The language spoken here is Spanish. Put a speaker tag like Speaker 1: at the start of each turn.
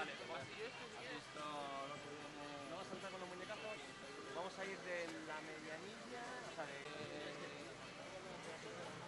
Speaker 1: Vale, pues si esto si
Speaker 2: ¿Has
Speaker 1: quieres,
Speaker 2: visto lo que viene?
Speaker 1: no vas a saltar con los muñecazos. Vamos a ir de la medianilla, o sea, de este.